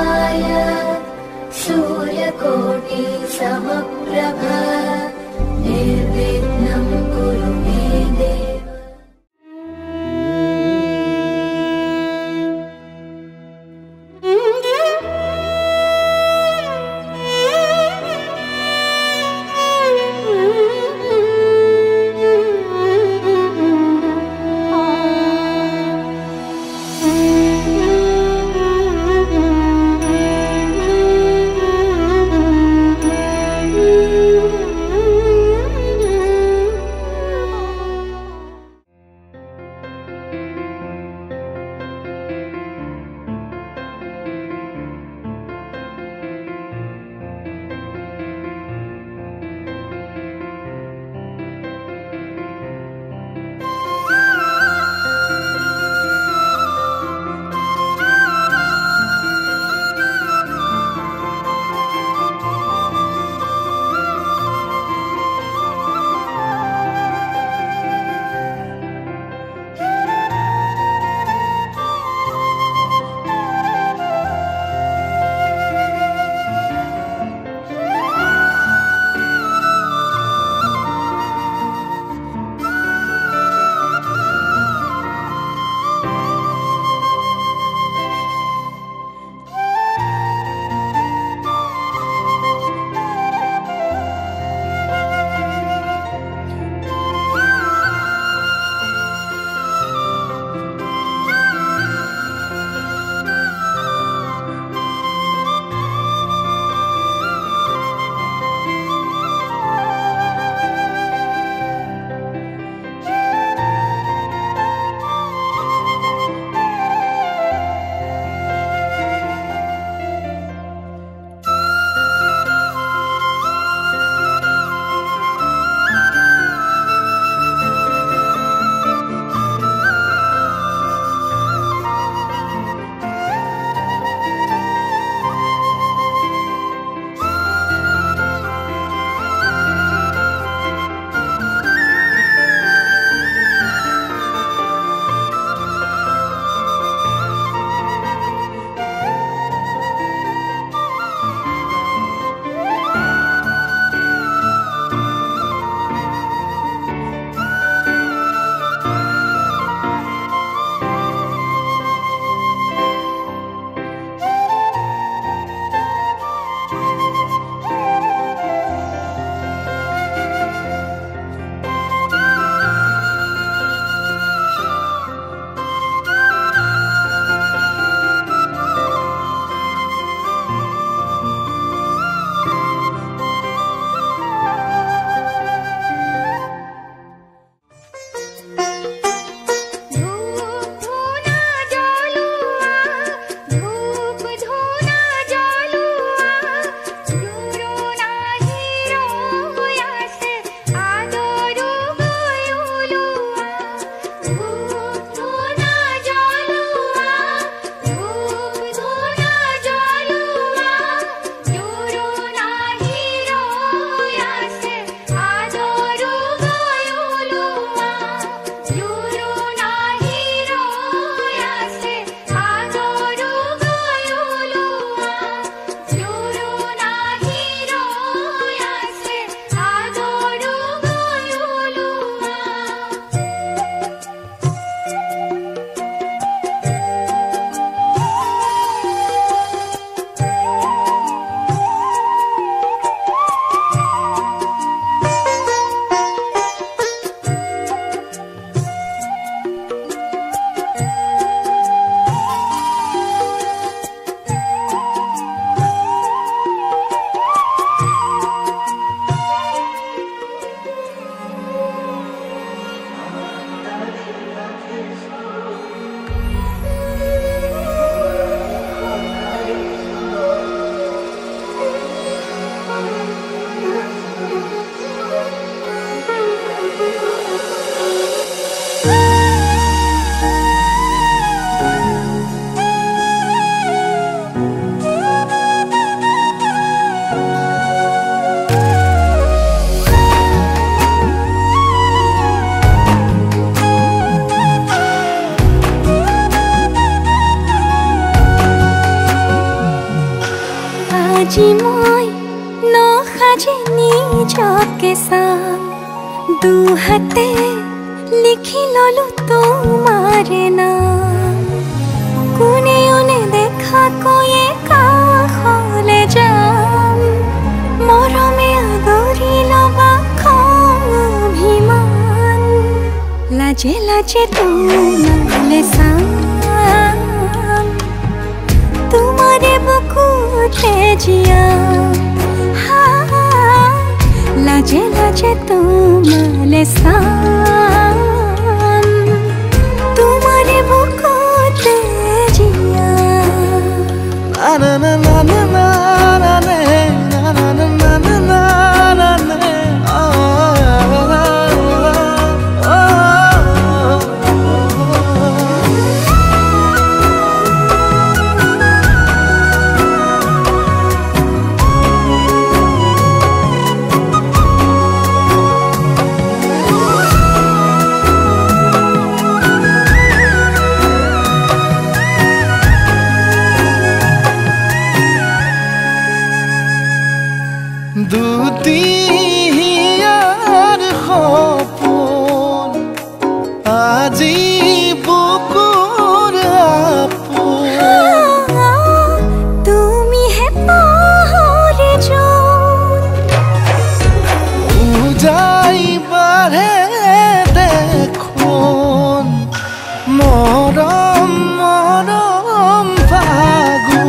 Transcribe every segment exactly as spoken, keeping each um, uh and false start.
समप्रभा सूर्यकोटि समप्रभा निर्विघ्नं कुरु मे देव। আজি মই নসাজে নিজকে চাম দুহাতে লিখি ললো তোমাৰে নাম কোনে ওনে দেখা কৈয়ে কাষলে যাম মৰমে আদৰি লবা খং অভিমান লাজে লাজে তোমালে চাম তোমাৰে বুকুতে জিয়া লাজে লাজে তোমালে চাম তোমাৰে বুকুতে জিয়া না না না না না না না না না না না দুটিয়াৰ সপোন আজি বুকুৰ আপোন তুমিহে পাহৰি যোন উজাই বাঢ়ে দেখোন মৰম মৰম ফাগুন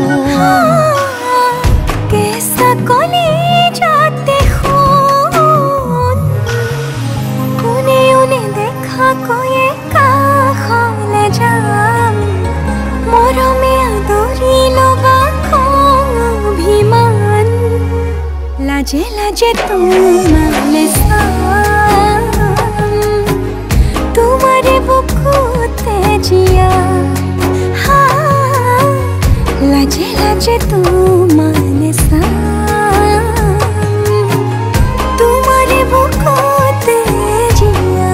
কেঁচা কলি যাতে শুন কোনে ওনে দেখা কৈয়ে কাষলে যাম মৰমে আদৰি লবা খং অভিমান লাজে লাজে তোমালে চাম তোমাৰে বুকুতে জিয়া লাজে লাজে তোমালে চাম তোমাৰে বুকুতে জিয়া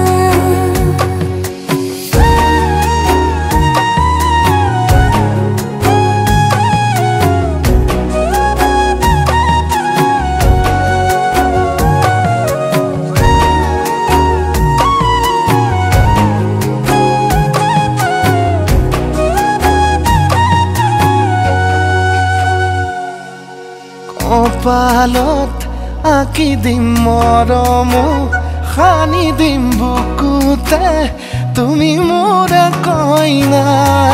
কপালত আঁকি দিম মৰম সানি দিম বুকুতে তুমি মোৰ কইনা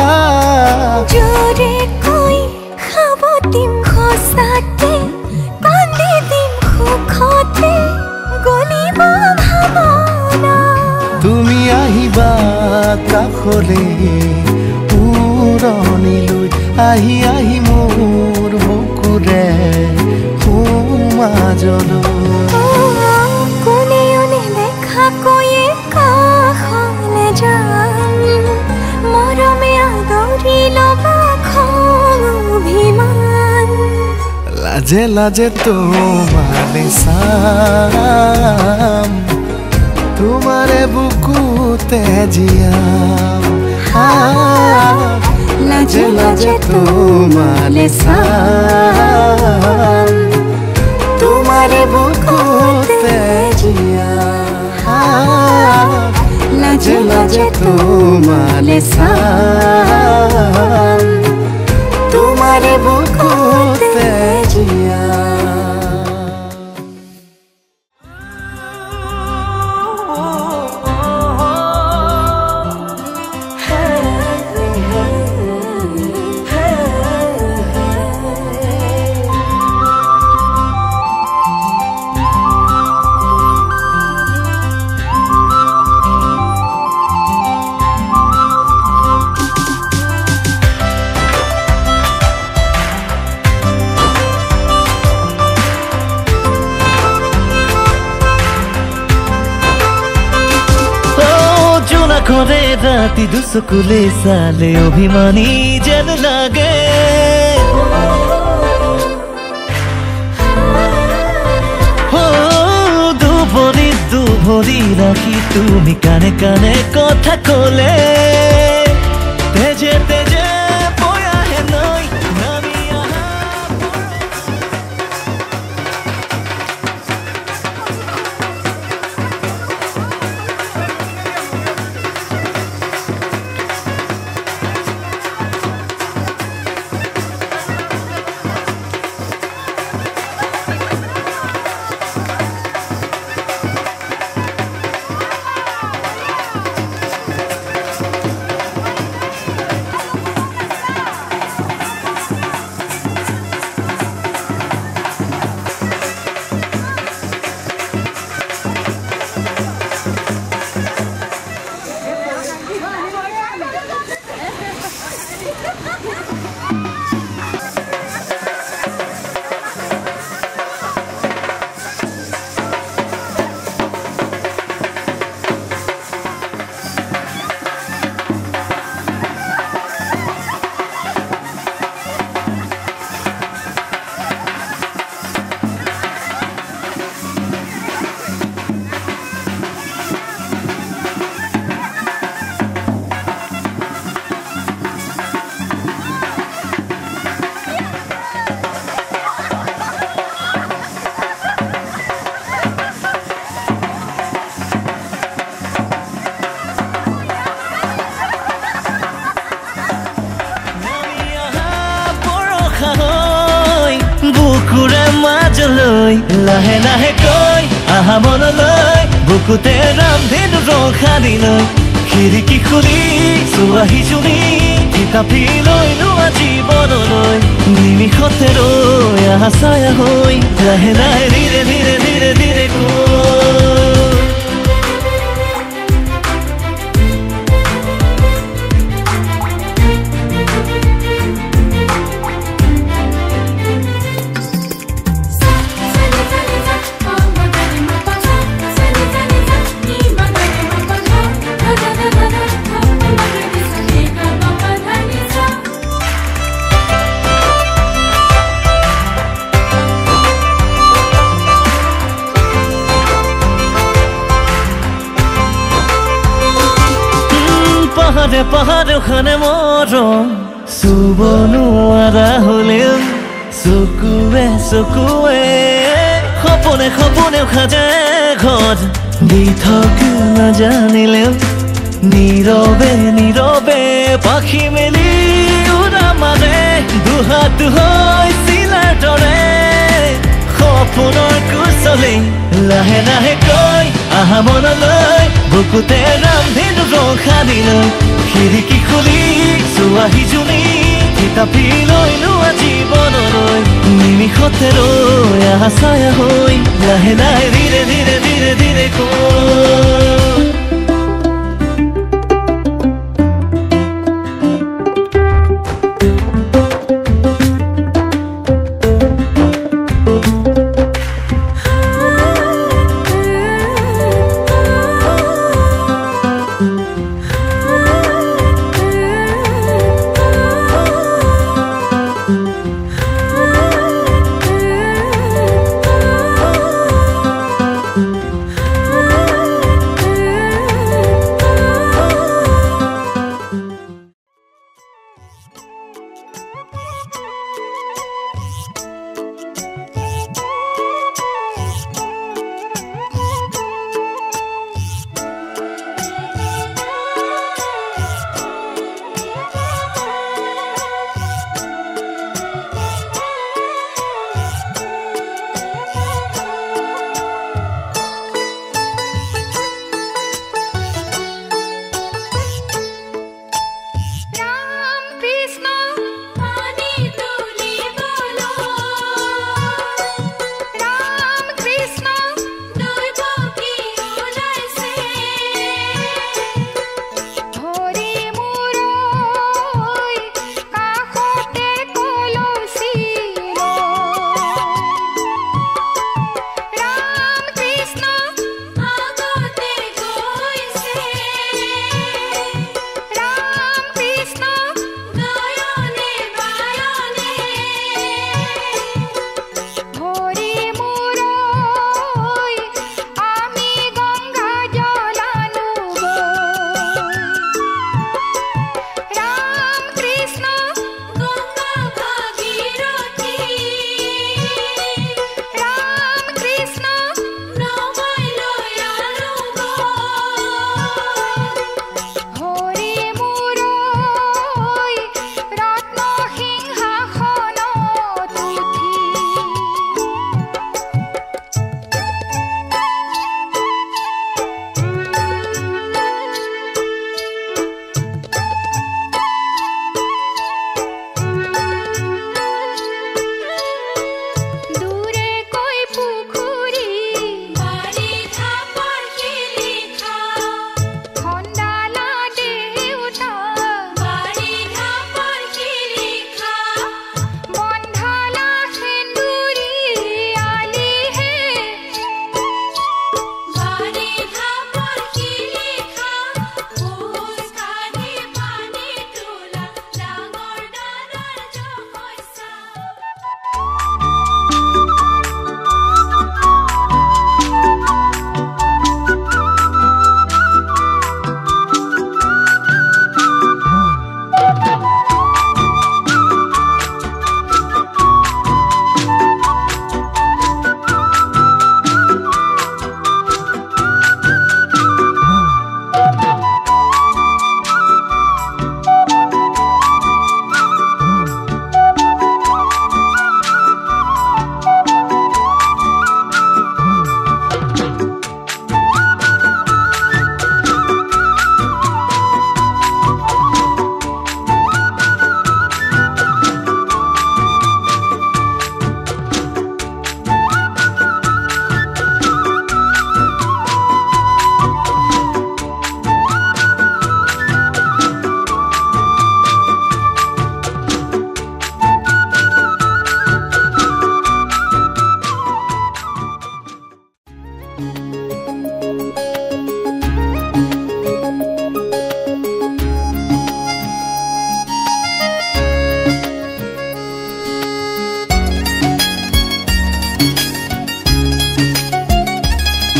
জোৰে কৈ খাব দিম সঁচাতে কান্দি দিম সুখতে গলিব ভাৱনা তুমি আহিবা কাষলে পুৰণিলৈ আহি আহি মোৰ বুকুৰে সোমাজলৈ কোনে ওনে দেখা কৈয়ে কাষলে যাম মৰমে আদৰি লবা খং অভিমান লাজে লাজে তোমালে চাম তোমাৰে বুকুতে জিয়াম লাজে লাজে তোমালে চাম তোমাৰে বুকুতে জিয়া লাজে লাজে তোমালে চাম তোমাৰে বুকুতে জিয়া করে রাতি দুসকুলে সালে অভিমানী যেন লাগে ও দুভরি দুভরি রাখি তুমি কানে কানে কথা কলে তেজে তেজে পয়া হে নই নামি আহা আশা হৈ বুকুৰে মাজলৈ লাহে লাহে কৈ আহা মনলৈ বুকুতে ৰামধেনু ৰখা দিলৈ খিৰিকী খুলি চোৱাহি জুৰি কিতাপি লৈ লোৱা জীৱনলৈ নিমিষতে ৰৈ আহা ছায়া হৈ লাহে লাহে ধীৰে ধীৰে ধীৰে ধীৰে কৈ পাহাড়ে পাহাড়ে ওখানে মরম চুব নোৱাৰা হলেও চকুৱে চকুৱে সপনে সপনে খাজে ঘৰ দি থাকি নাজানিলেও নীৰৱে নীৰৱে পাখি মেলি উৰা মাৰে দুহাত হৈ চিলাৰ দৰে সপোনৰ কুচলে লাহে লাহে কৈ আহা মনলৈ বুকুতে ৰামধেনু ৰখা দিলৈ খিৰিকী খুলি চোৱাহি জুৰি কিতাপি লৈ লোৱা জীৱনলৈ নিমিষতে ৰৈ আহা ছায়া হৈ লাহে লাহে ধীৰে ধীৰে ধীৰে ধীৰে কৈ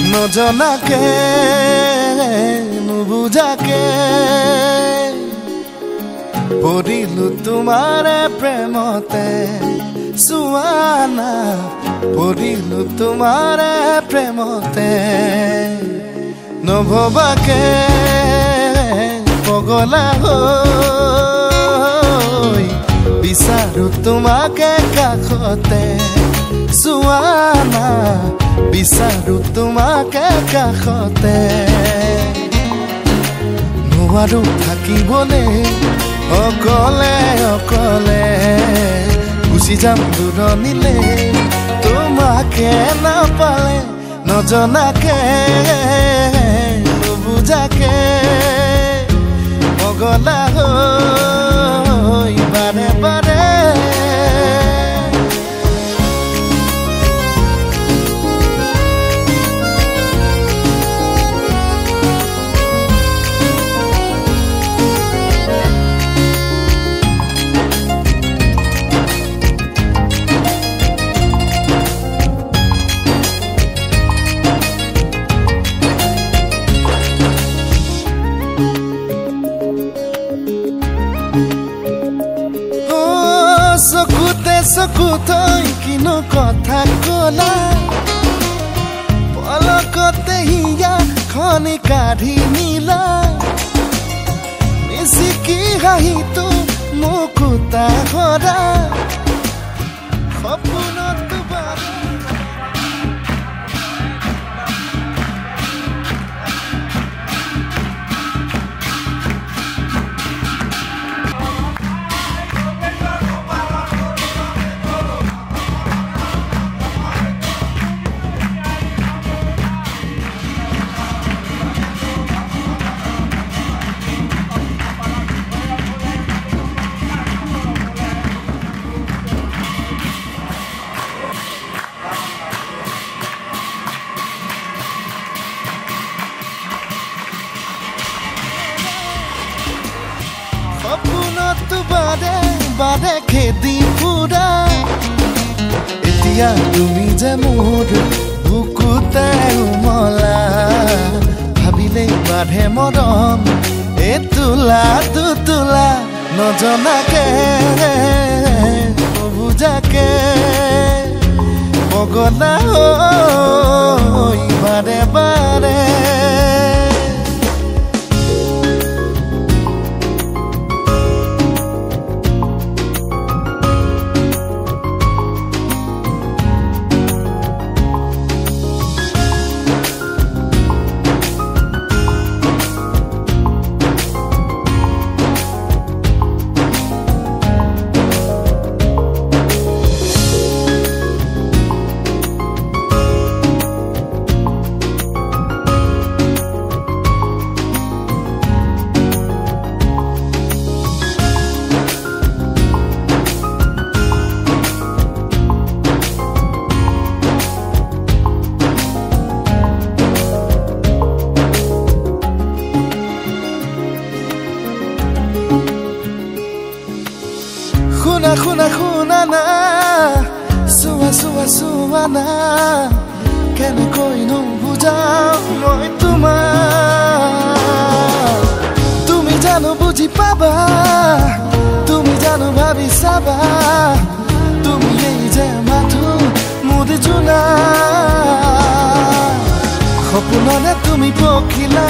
নজনাকে নুবুজাকে পৰিলো তোমাৰে প্ৰেমতে সুৱানা পৰিলো তোমাৰে প্ৰেমতে নভবাকে পগলা হৈ বিচাৰো তোমাকে কাষতে সুৱানা বিচাৰো তোমাকে কাষতে নোৱাৰো থাকিবলে অকলে অকলে গুচি যাম দূৰণিলে তোমাকে নাপালে নজনাকে নুবুজাকে পগলা হৈ বাৰে বাৰে চকুতে চকুতৈ কিনো কথা কলা পলকতে হিয়া খনি কাঢ়ি নিলা মিচিকি হাঁহিটো মুকুতা সদা সপোনত বাৰে সপোনত বাদে বাদে খেদি ফুৰা এতিয়া তুমি যে মোৰ বুকুতে উমলা ভাবিলেই বাঢ়ে মৰম এ তোলা দুতোলা নজনাকে নুবুজাকে পগলা হৈ বাৰে বাৰে শুনা শুনা শুনা না চোৱা চোৱা চোৱা না কেনেকৈ নুবুজাও মই তোমাক তুমি জানো বুজি পাবা তুমি জানো ভাবি চাবা তুমি এই যে মাথো মুদি জোনা সপোনতে তুমি পখিলা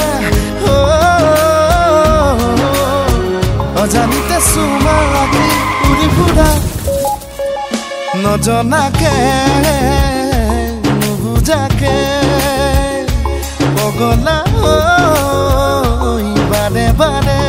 অজানিতে চুমা লাগি উৰি ফুৰা নজনাকে নুবুজাকে পগলা হৈ বাৰে বাৰে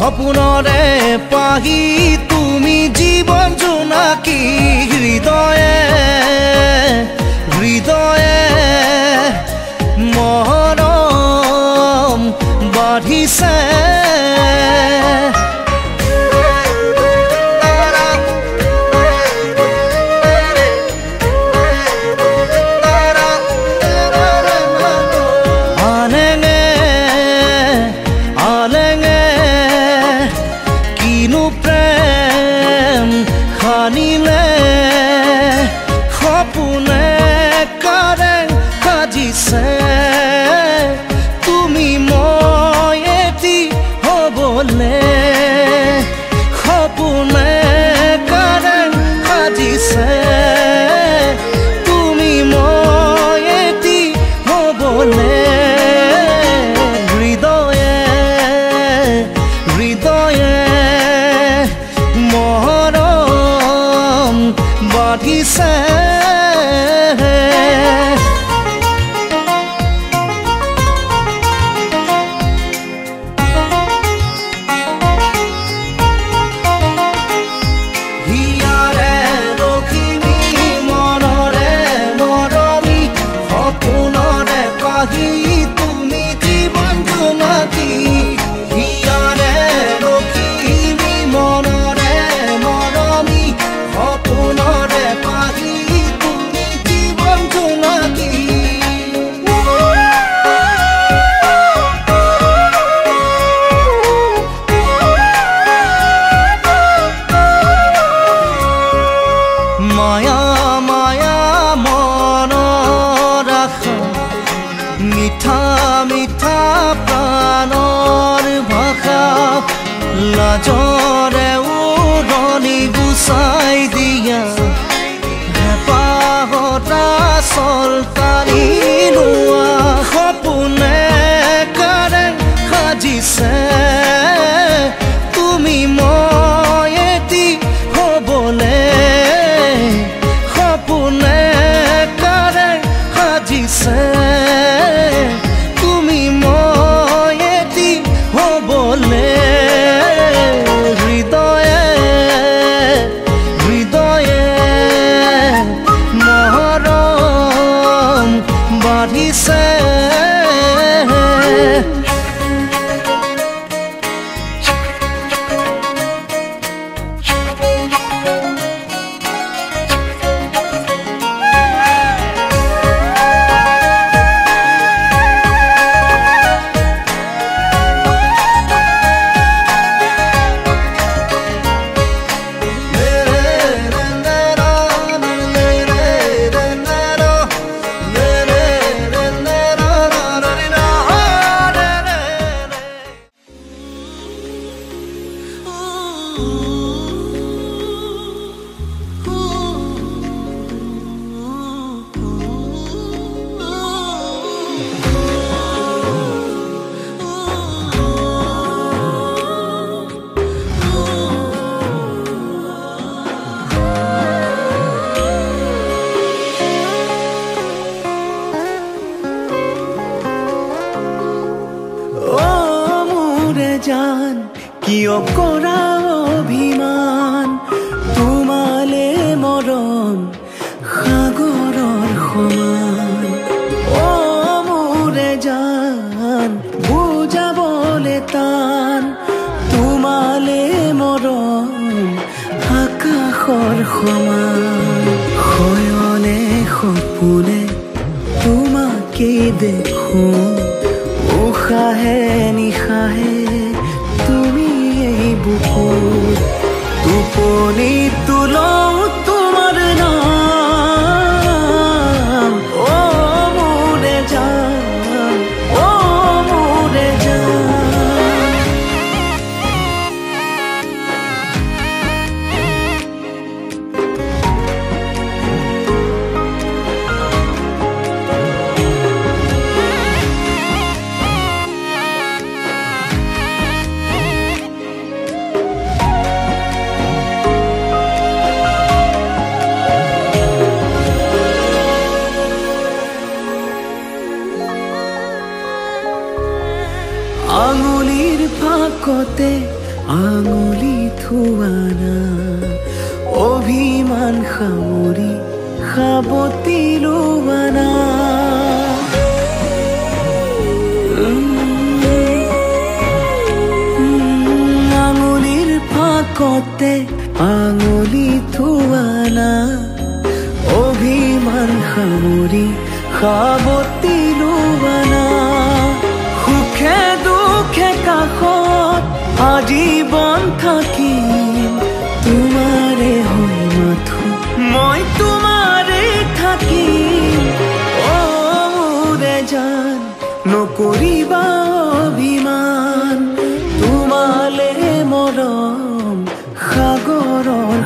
সপোনৰে পাহি তুমি জীৱন জোনাকী হৃদয়ে হৃদয়ে মৰম বাঢ়িছে তুমি মই এটি হবলে সপোনে কাৰে সাজিছে তুমি মই এটি হবলে হৃদয়ে হৃদয়ে মৰম বাঢ়িছে মায়া মায়া মনৰ আশা মিঠা মিঠা প্ৰাণৰ ভাষা লাজৰে উৰণি গুচাই দিয়া হেঁপাহতা চলতানি লোৱা সপোনে কাৰে সাজিছে তুমি মই এটি হবলে তুমি মই এটি হবলে হৃদয়ে হৃদয়ে মৰম বাঢ়িছে জান কিয় কৰা অভিমান তোমালে মৰম সাগৰৰ সমান অ মোৰে জান বুজাবলে টান তোমালে মৰম আকাশৰ সমান শয়নে সপোনে তোমাকে দেখো উশাহে নিশাহে তুমি এই বুকুত টোপনি তুলও তোমাৰ নাম অ মোৰে জান অ মোৰে জান আঙুলিৰ ফাকতে আঙুলি থোৱানা অভিমান সামৰি সাবতি লোৱানা আঙুলিৰ ফাকতে আঙুলি থোৱানা অভিমান সামৰি সাবতি লোৱানা সুখে দুখে কাষত আজীবন থাকিম তোমাৰে হৈ মাথো মই তোমাৰে থাকিম অ মোৰে জান নকৰিবা অভিমান তোমালে মৰম সাগৰৰ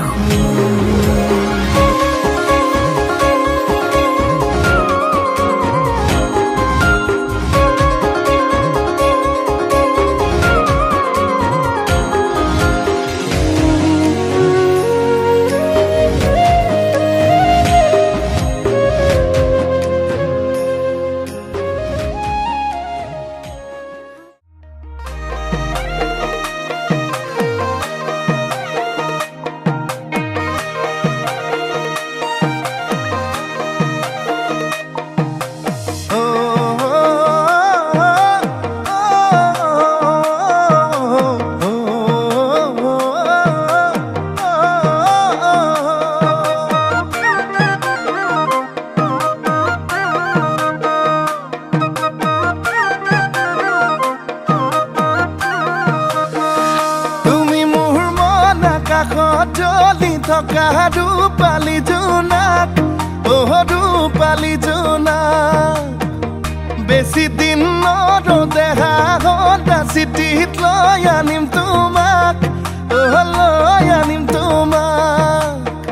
জলি থকা ৰূপালী জোনাক অহ ৰূপালী জোনাক বেছি দিন নৰদেহা ঘণ্টা চিঠিত লৈ আনিম তোমাক অহ লৈ আনিম তোমাক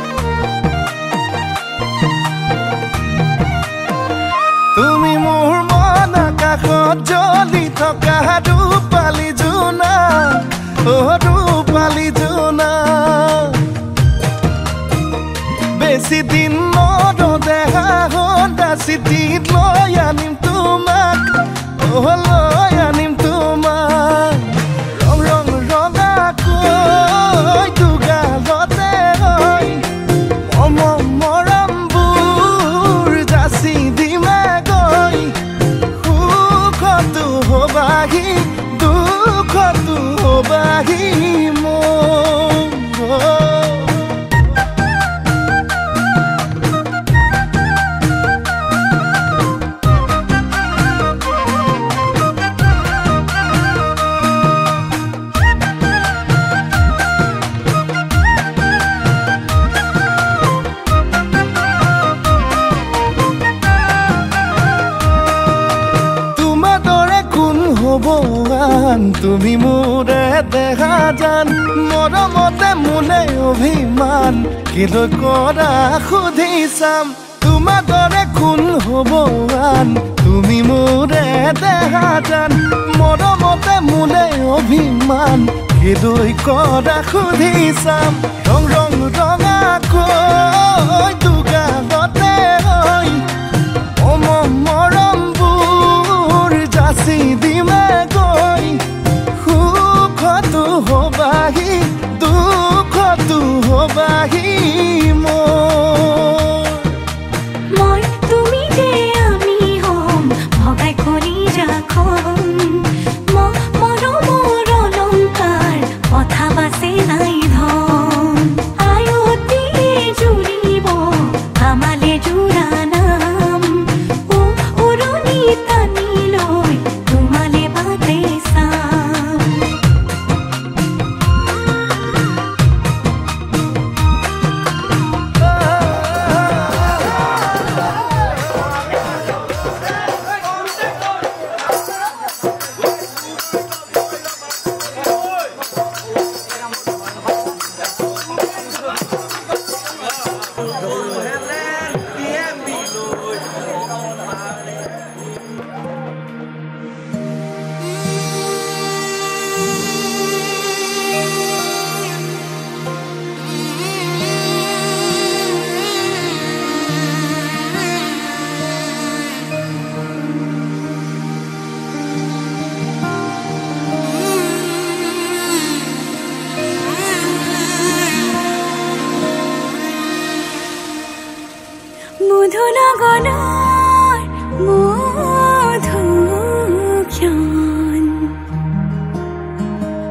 তুমি মোৰ মন আকাশত জ্বলি থকা ৰূপালী জোনাক অহ ৰূপালী জোনাক বেছি দিন নৰদেহা ঘণ্টা চিঠিত লৈ আনিম তোমাক অহ লৈ আনিম তোমাক ৰং ৰং ৰঙাকৈ দুগালতে হৈ মৰম মৰমবোৰ যাচি দিমে গৈ সুখতো হবাহি দুখতো হবাহি মোৰ তুমি মোৰে দেখা জান মৰমতে মোলে অভিমান কিলৈ কৰা সুধি চাম তোমাৰ দৰে কোন হ'ব আন তুমি মোৰে দেখা জান মৰমতে মোলে অভিমান কিলৈ কৰা সুধি চাম ৰং ৰং ৰঙাকৈ দুগালতে হৈ মৰমবোৰ যাচি দিমে গৈ সুখতো হবাহি দুখতো হবাহি মোৰ মই তুমি যে আমি হম ভগাই কৰি ৰাখম মৰমৰ অলংকাৰ কথা বাছে নাই ধন আয়তি জুৰিব আমালে জুৰানা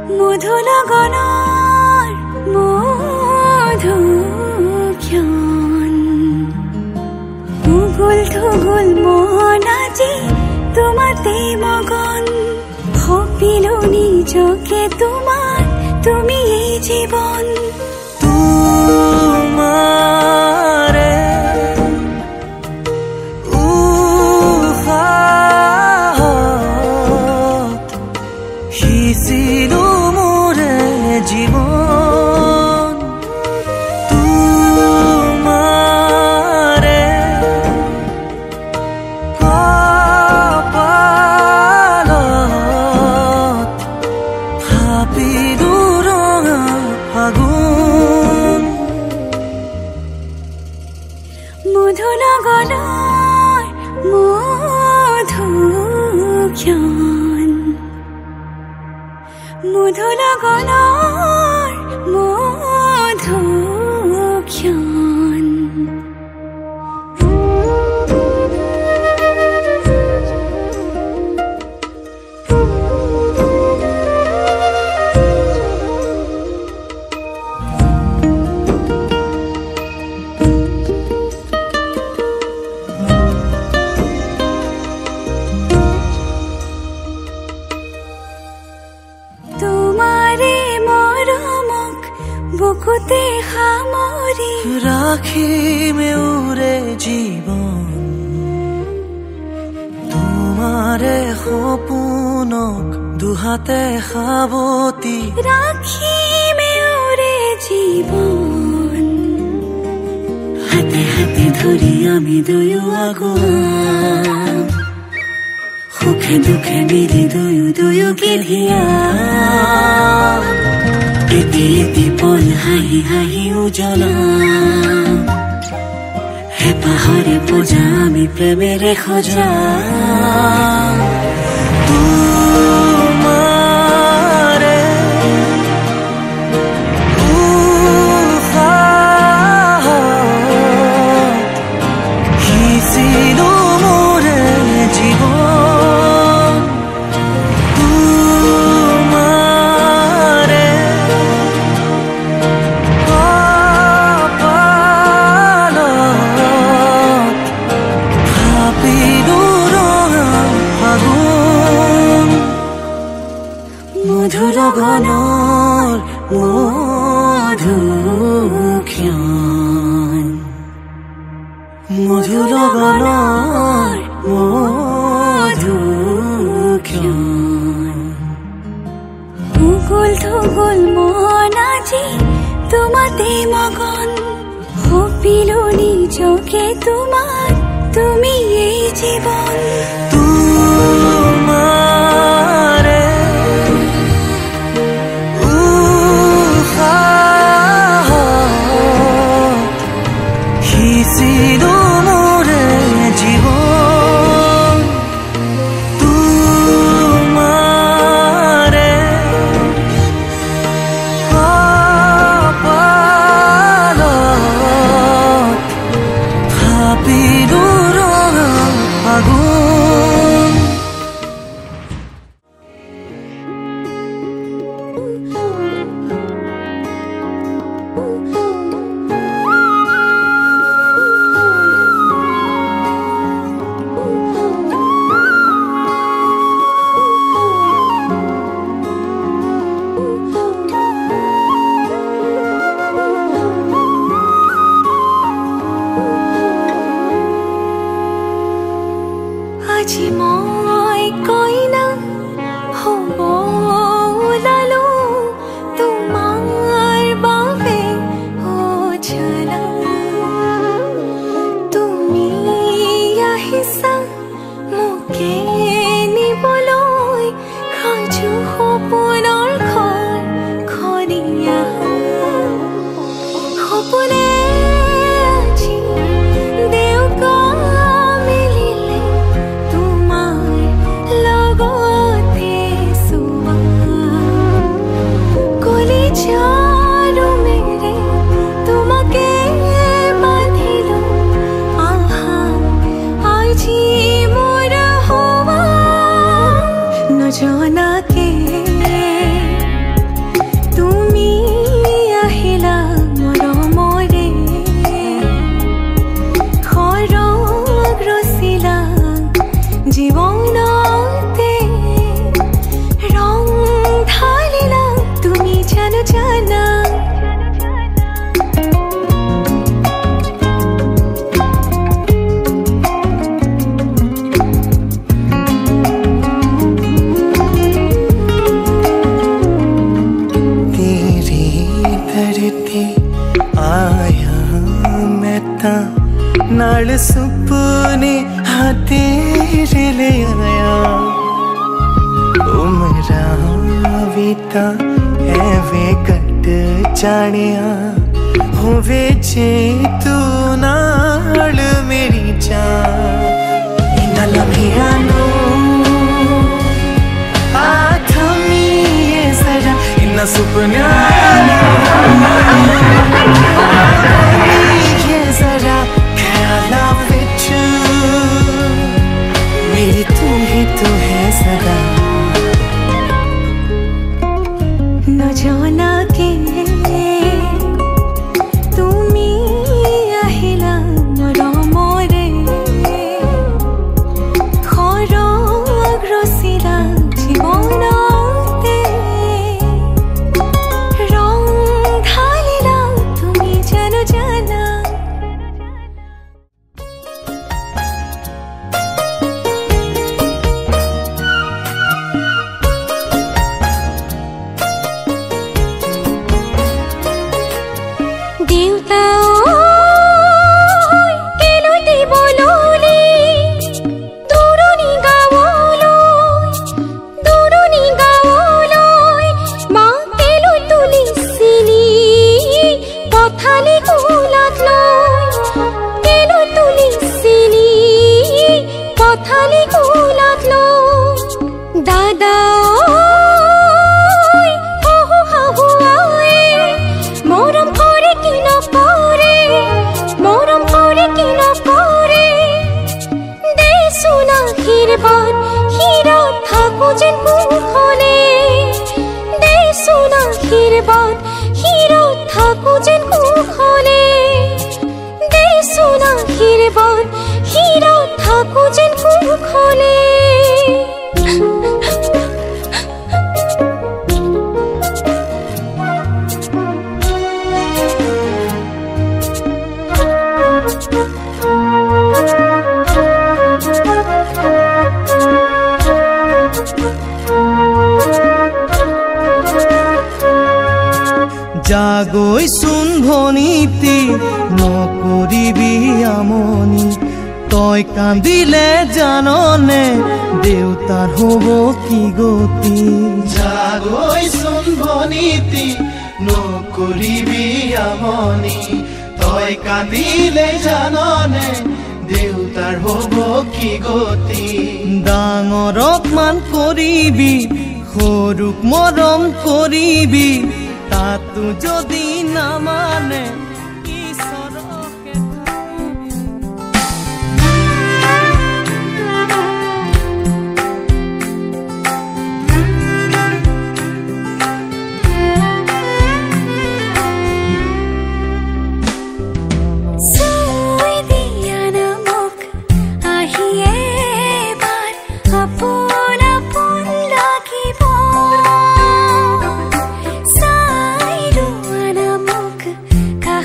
মধু লগনৰ মধু ক্ষণ উগুল থুগুল মন আজি তোমাতে মগন সপিলো নিজকে তোমাৰ তুমি এই জীৱন তোমাৰে উশাহত সিঁচিলো মোৰে জীৱন তোমাৰে কপালত থাপিলো ৰঙা ফাগুন মধু লগনৰ মধু ক্ষণ মধু লগনৰ মধু ক্ষণ তোমাৰে মৰমক বুকুতে সামৰি ৰাখিমে উৰে জীৱন তোমাৰে সপোনক দুহাতে সাৱতি ৰাখিমে উৰে জীৱন হাতে হাতে ধৰি আমি দুয়ো আগুৱা সুখে দুখে মিলি দুয়ো দুয়ো গেলিয়া এটি এটি পল হাঁহি হাঁহি উজ্বলা হেঁপাহৰে পূজা আমি প্ৰেমেৰে সজা তোমাৰে উশাহত সিঁচিলো মোৰে জীৱন তোমাৰে কপালত থাপিলো ৰঙা ফাগুন মধু লগনৰ মধু ক্ষণ মধু লগনৰ মধু ক্ষণ উগুল থুগুল মন আজি তোমাতে মগন সপিলো নিজকে তোমাৰ তুমি এই জীৱন তোমাৰে উশাহত সিঁচিলো মোৰে জীৱন তোমাৰে কপালত থাপিলো ৰঙা ফাগুন का एवे कट जानिया होवे जे तू नाल मेरी जान इन्ना लम्हिया नू आथमी ये जरा इन्ना सुपना ये जरा ख्याला विच मेरी तू ही तू है सदा न जाना के তুমি আহিলা মৰমৰে খৰগ ৰচিলা জীৱনতে ৰং ঢালিলা তুমি জানো জানা जागৈ सुन भनीति नकरिबि আমনি তই কান্দিলে জাননে দেউতাৰ হব কি গতি जागৈ सुन भनीति नकरिबि আমনি তই কান্দিলে জাননে দেউতাৰ হব কি গতি ডাঙৰক মান কৰিবি সৰুক মৰম কৰিবি তাতো যদি নামানে কাহিয়ে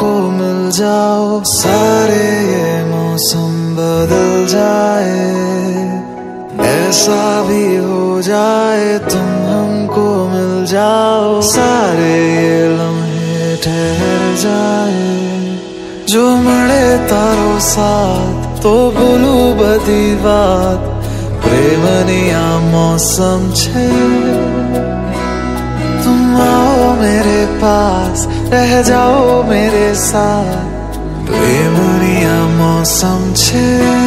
मिल जाओ, सारे ये मौसम बदल जाए, ऐसा भी हो जाए तुम हमको मिल जाओ, सारे ये लम्हे ठहर जाए, जो મળે તારો સાથ તો ભૂલું બધી વાત, પ્રેમની આ मौसम છે, तुम आओ मेरे पास, रह जाओ मेरे साथ, प्रेमनी आ मौसम छे,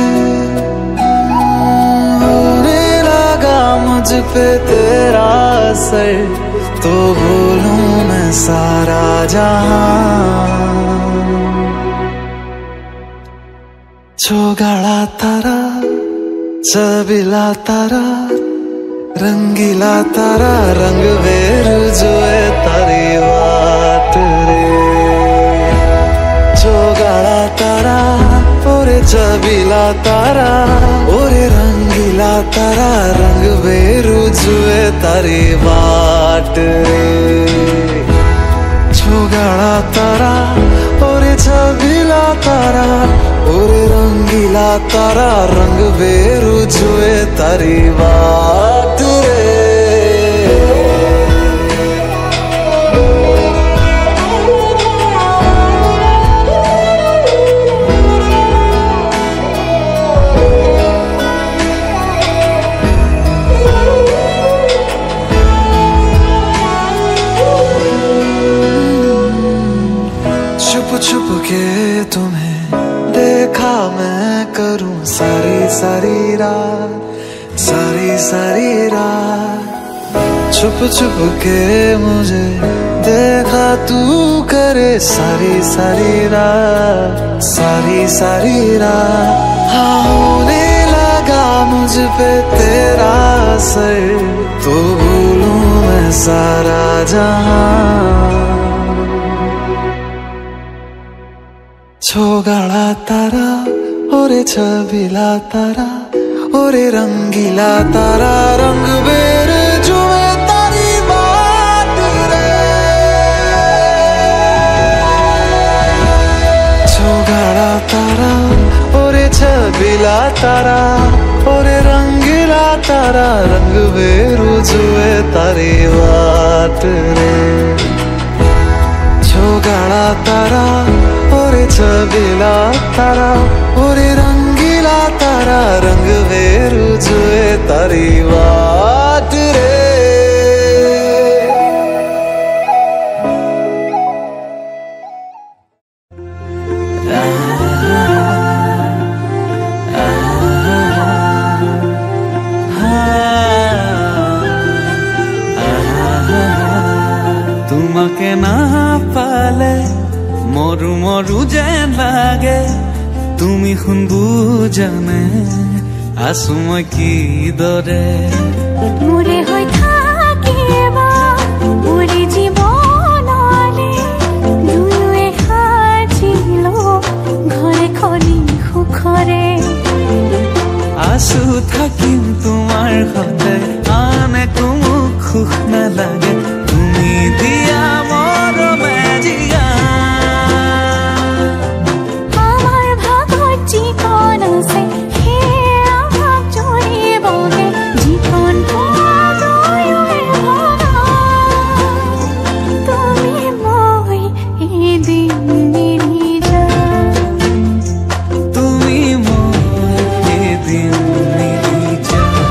होने लगा मुझ पे तेरा असर, तो भूलूं मैं सारा जहां, छोगाड़ा तारा, चबिला तारा, रंगीला तारा, रंग वेरू जोए तारी वाट रे, छोगाड़ा तारा, ओरे चबिला तारा, ओरे रंगीला तारा, रंग वेरू जोए तारी वाट रे, छोगाड़ा तारा, ओरे चबिला तारा, ओरे रंगीला तारा, रंग वेरू जोए तारी वाट रे। छुप छुप के तुम्हें देखा मैं करूं सारी सारी रात, सारी सारी रात, छुप छुप के मुझे देखा तू करे सारी सारी रात, सारी सारी रात, हाँ होने लगा मुझ पे तेरा असर, तो भूलूं मैं सारा जहां, छोगाड़ा तारा, ओरे छबिला तारा, ओरे रंगीला तारा, रंग बेर जुए तारी बात रे, छोगाड़ा तारा, ओरे छबिला तारा, ओरे रंगीला तारा, रंग बेर जुए तारी बात रे, छोगाड़ा तारा, ओरे छबिला तारा, ओरे रंगीला तारा, रंग वेरू जुए तारी वाट रे। তোমাকে না পালে মরু মরু যেন লাগে, তুমি শুন বুজানে আছো মই কি দৰে, মোৰে হৈ থাকিবা মোৰে জীৱনলে, দুয়োৱে সাজিলো ঘৰে খনি সুখৰে, আছো থাকিম তোমাৰ সতে, আনে কোনো সুখ নালাগে, তুমি দিয়া মৰমে জিয়া, আমাৰ ভাগত যিকণ আছে সেয়া ভাগ জৰিবগে, যিকণ পোৱা দুয়োৱে ভগা, তুমি মই এদিন এৰি যাম, তুমি মই এদিন এৰি যাম,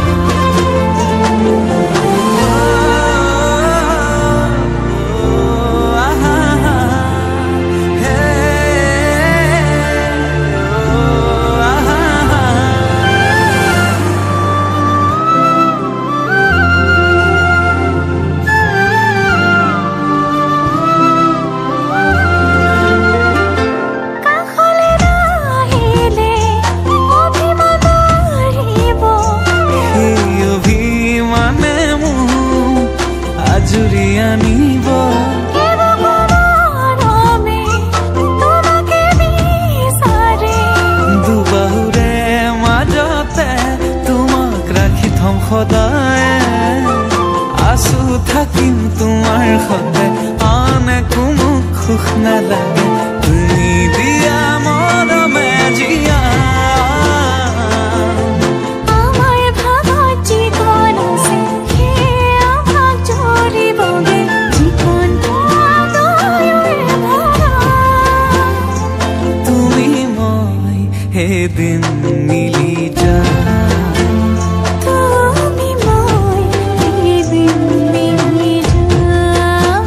কাষলৈ নাহিলে অভিমান আহিব, সেই অভিমানে মোক আজৰি আনিব, মৰমে তোমাকে বিচাৰে, দুবাহুৰে মাজতে তোমাক ৰাখি থম সদায়, আছো থাকিম তোমাৰ সতে, আনে কোনো সুখ নালাগে, তুমি এদিন মিলি যায় তুমি মই এদিন মিলি যাম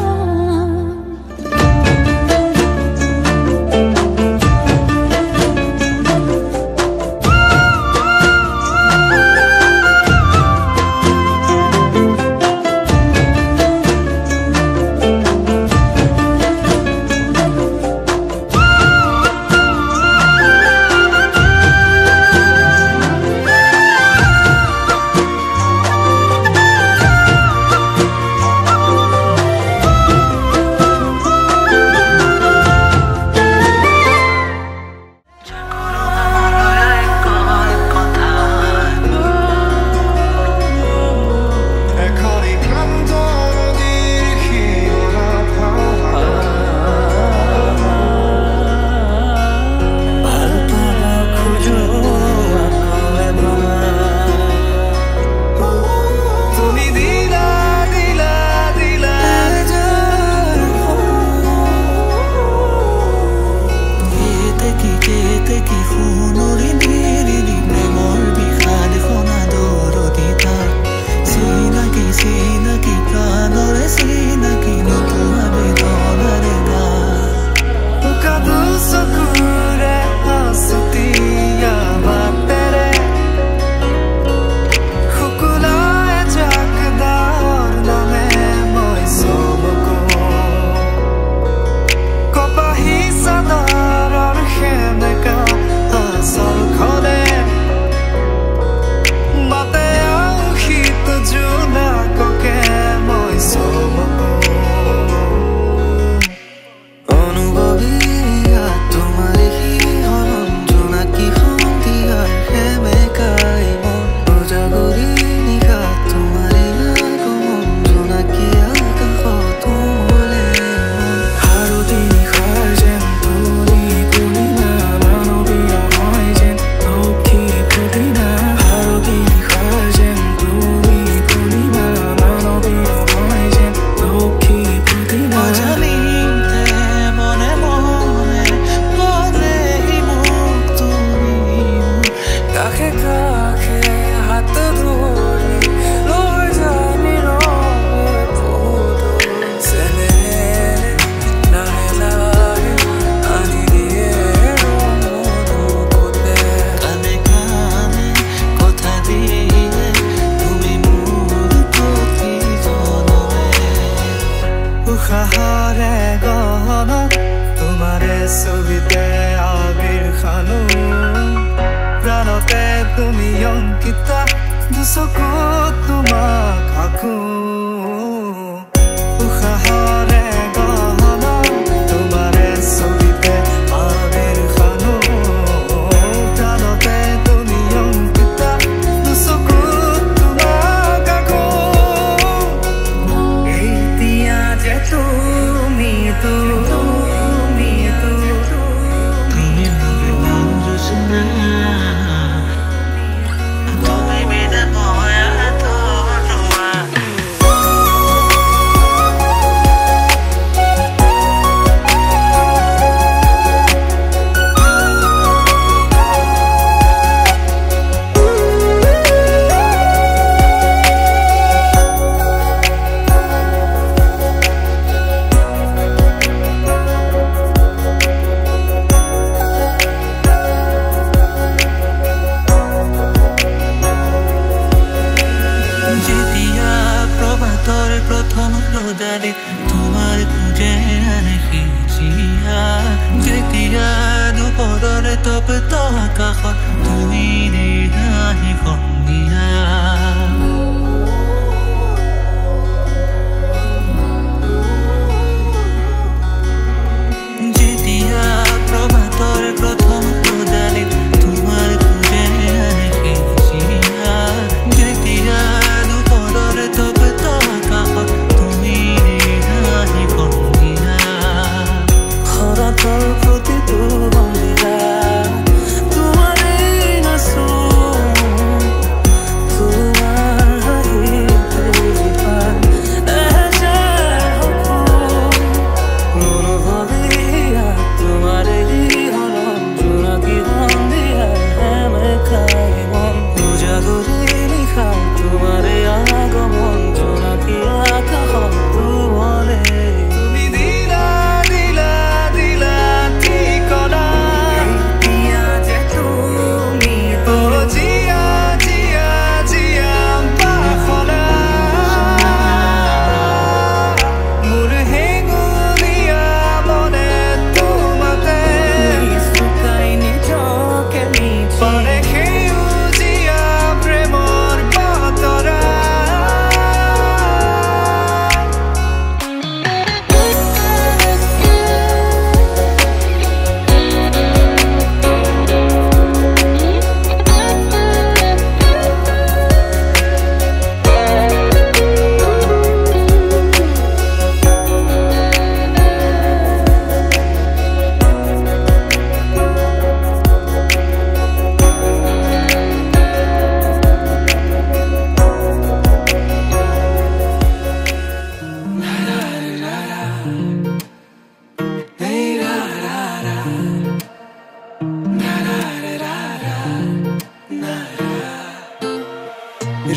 তুমি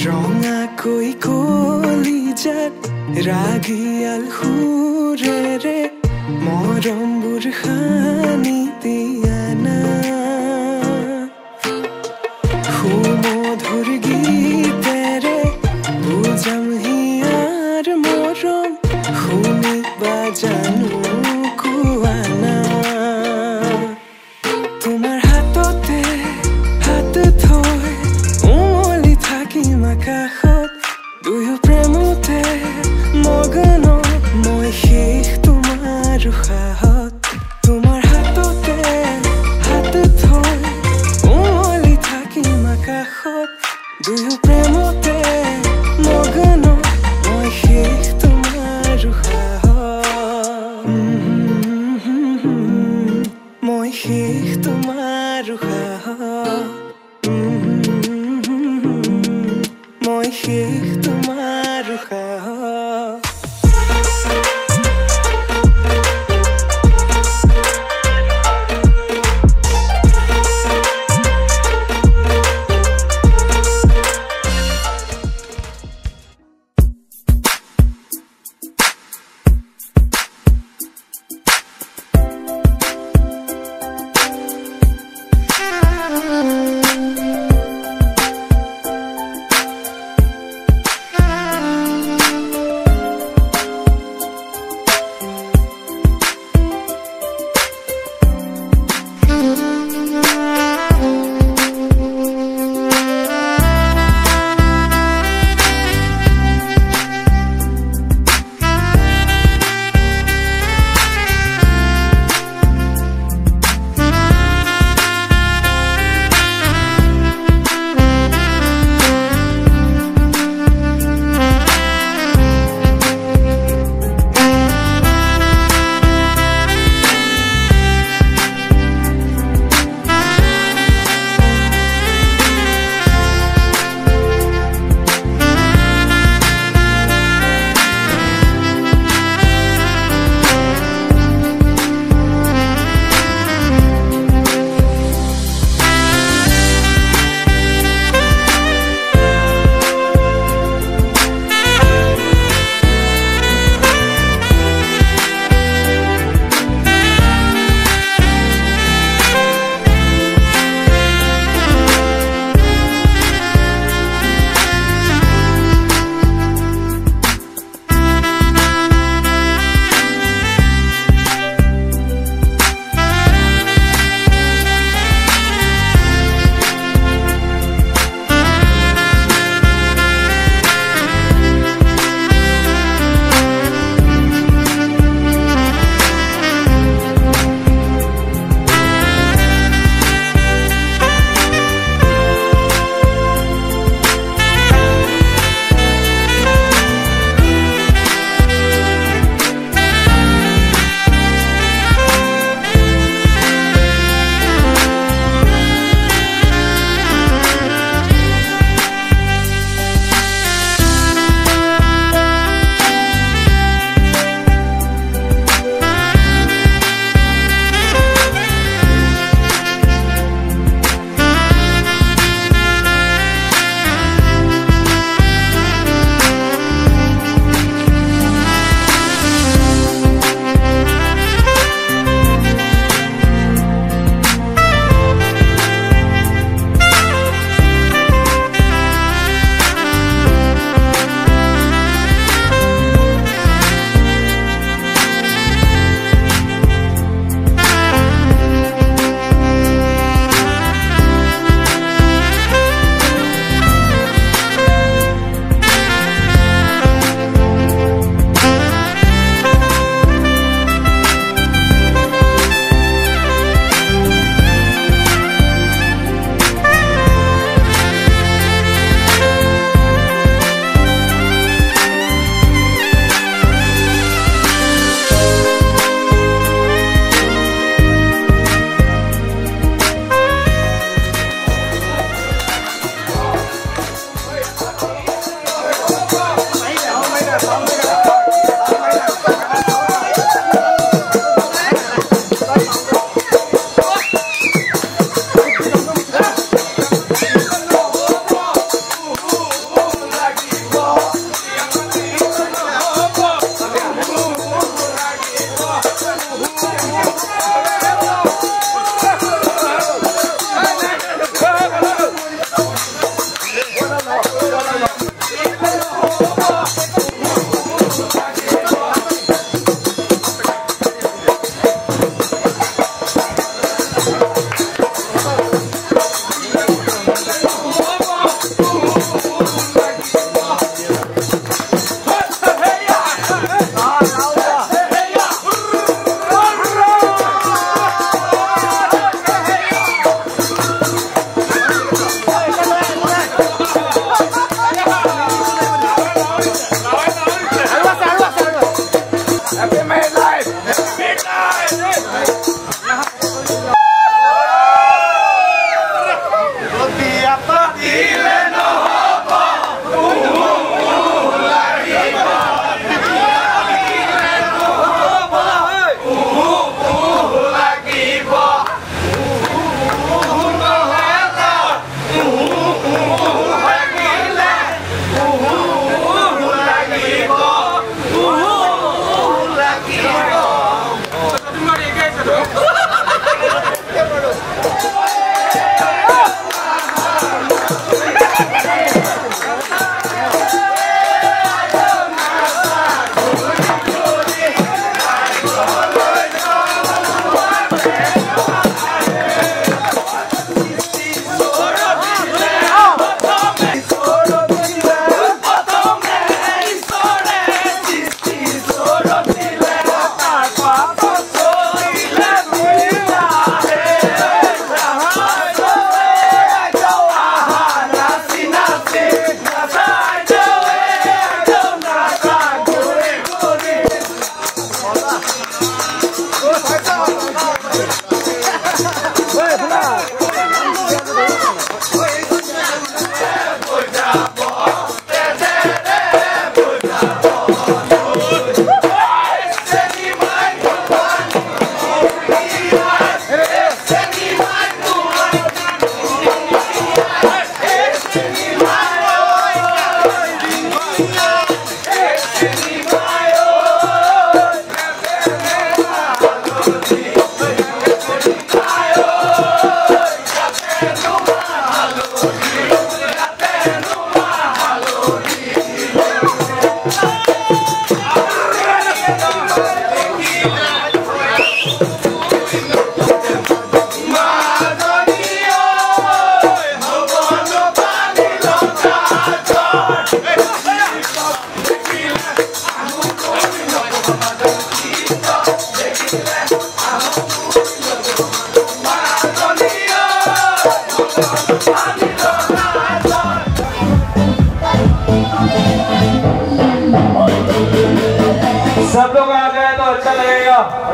ৰঙাকৈ কলিজাত ৰাগিয়াল সুৰেৰে মৰমবোৰ সানি দিয়া না সুমধুৰ গীতেৰে বুজাম হিয়াৰ মৰম শুনিবা জানো কোৱা না তোমাৰ হাততে হাত থৈ উমলি থাকিম আকাশত দুয়ো প্ৰেমতে মগন মই শেষ তোমাৰ উশাহত তোমাৰ হাততে হাত থৈ উমলি থাকিম আকাশত দুয়ো প্ৰেমতে মগন মই শেষ তোমাৰ উশাহত মই শেষ তোমাৰ উশাহত মই শেষ তোমাৰ উশাহত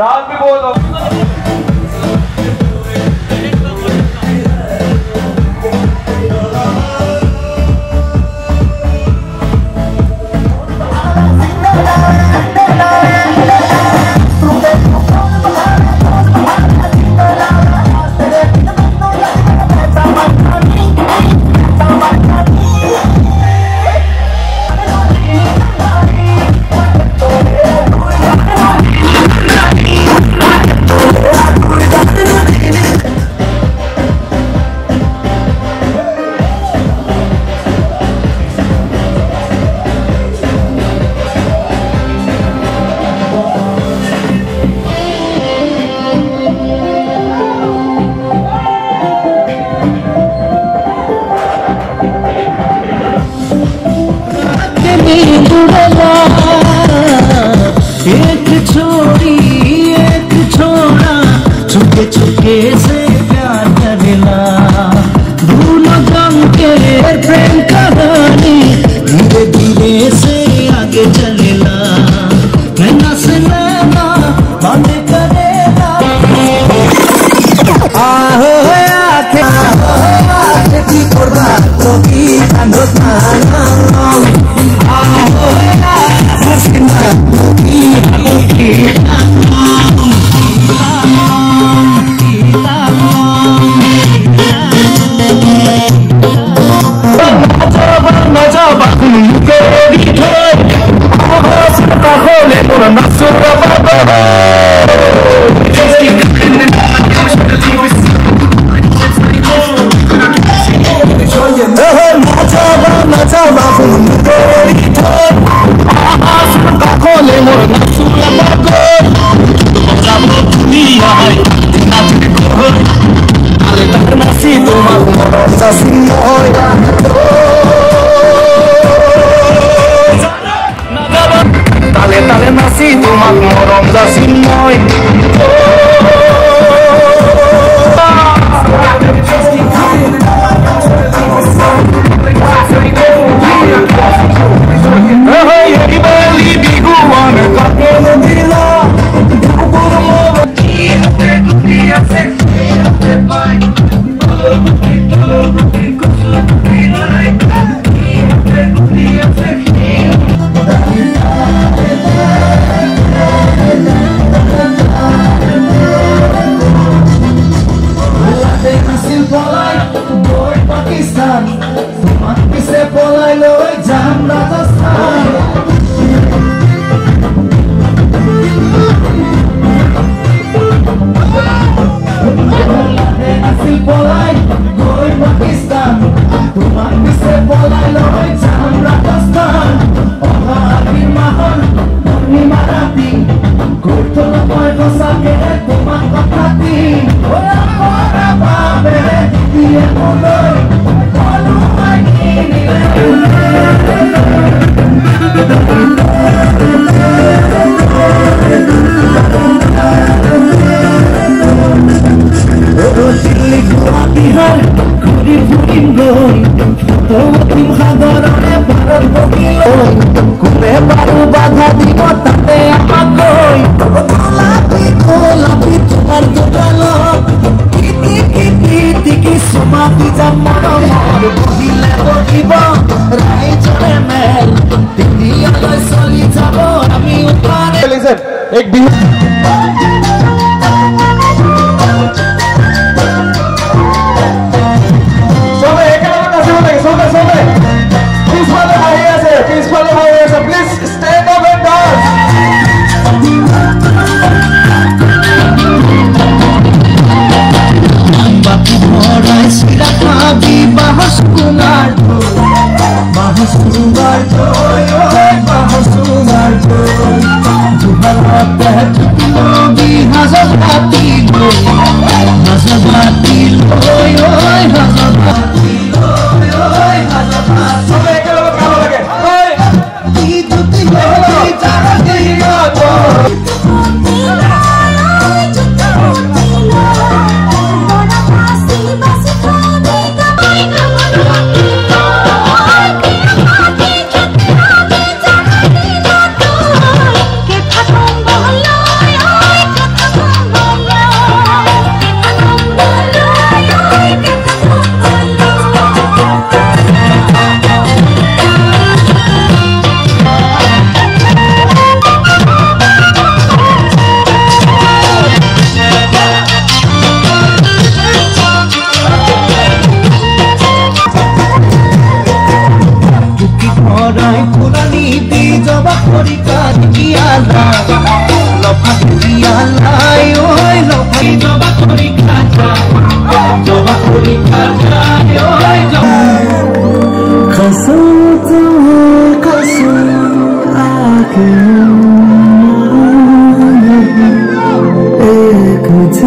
रात भी बहुत एक छोरी एक छोरा छुपे छुपे से प्यार करेला भूलो गम के प्रेम कहानी धीरे धीरे से आगे चलेला नैना से नैना बातें करेला आहो आखे आखे की कोरा तो की कांदो ना आहो एक भी Bahas জিয়ালা লফা জিয়ালা ওই লফা জবা করি খাজা জবা করি খাজা ওই कसम तुम्हें कसम आके एक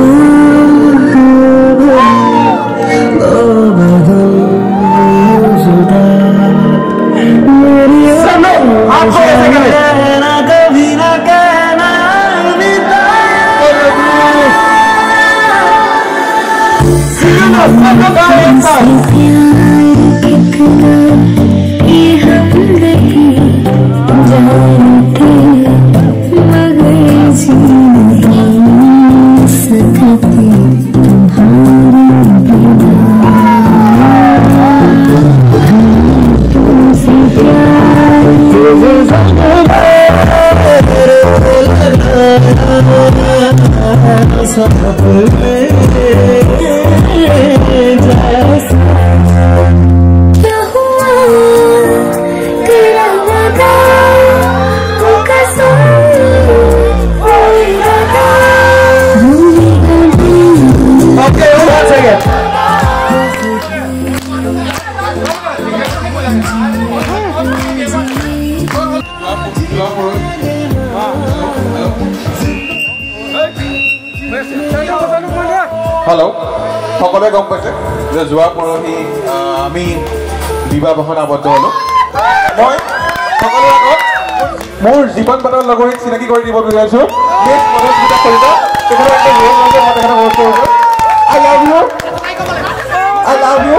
हेलो सकले गम पाइसे जो परहि आमी विवाह बहन आबद्ध हलो मैं सकले आगत मोर जीवन बाटर लगरिक चिनाकी करि দিব বিচাৰিছো नेक्स्ट मदद बिटा करिदा तेखर एक रियल लाइफ मते खाना होस्ट কৰিছো I love you I love you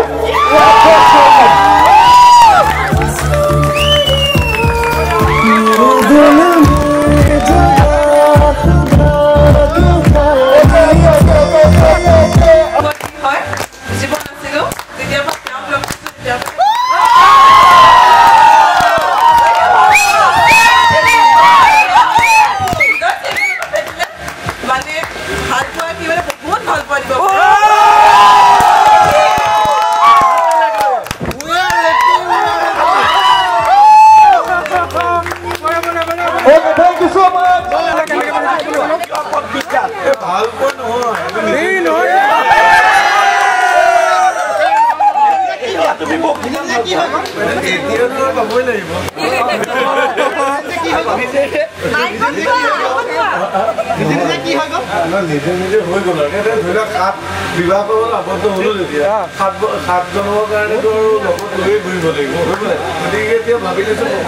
विवाह आबद्ध हलो सात जनर कारण तो लगे घूर लगे गए भाई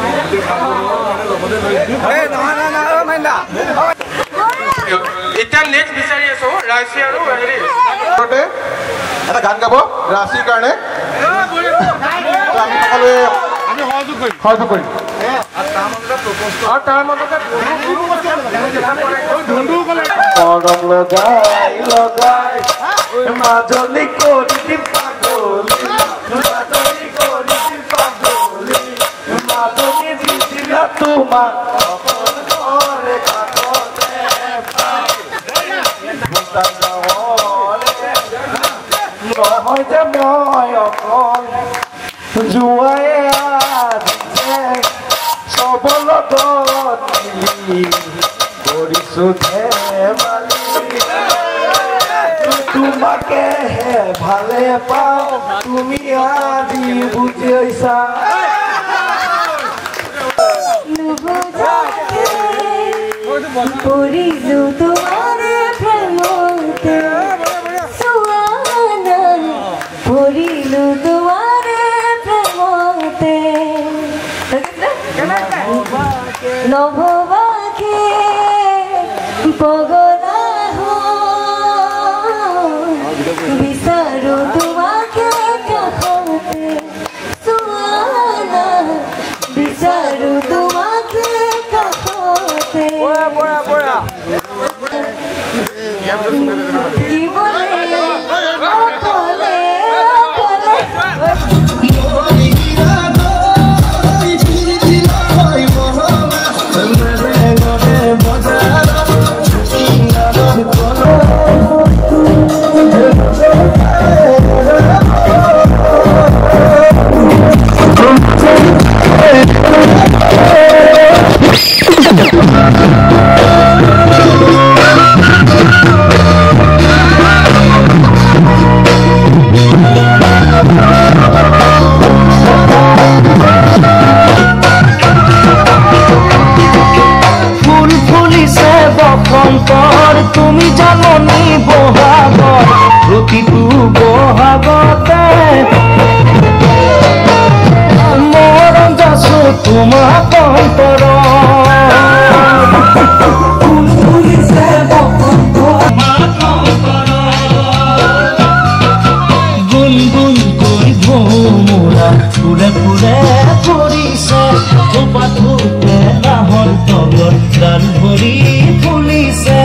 नेक्स्ट विचारि आसो राशि और गान गाब राशिर कारण মৰম লগাই লগাই মাজলি কৰি পাগলি মাজলি কৰি পাগলি মাজলি দিছিলা তোমাক অকলে কাকতে নহয় যে মই অকল জুৱাই আজিছে চব লগত মিলি কৰিছো ধেমালি তোমাকে ভালে পাওঁ তুমি আজি বুজিছা পৰিলো তোমাৰে প্ৰেমতে সুৱানা পৰিলো তোমাৰে প্ৰেমতে নভবাকে পগলা বিচাৰো তোমাকে কাষতে সুৱানা বিচাৰো তোমাকে কাষতে জীৱনে অকলে অকলে ফুলে ফুলে পৰিছে থোপাত থোপে নাহৰ তলত গান ভৰি ফুলিছে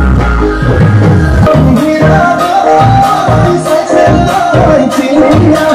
Yeah.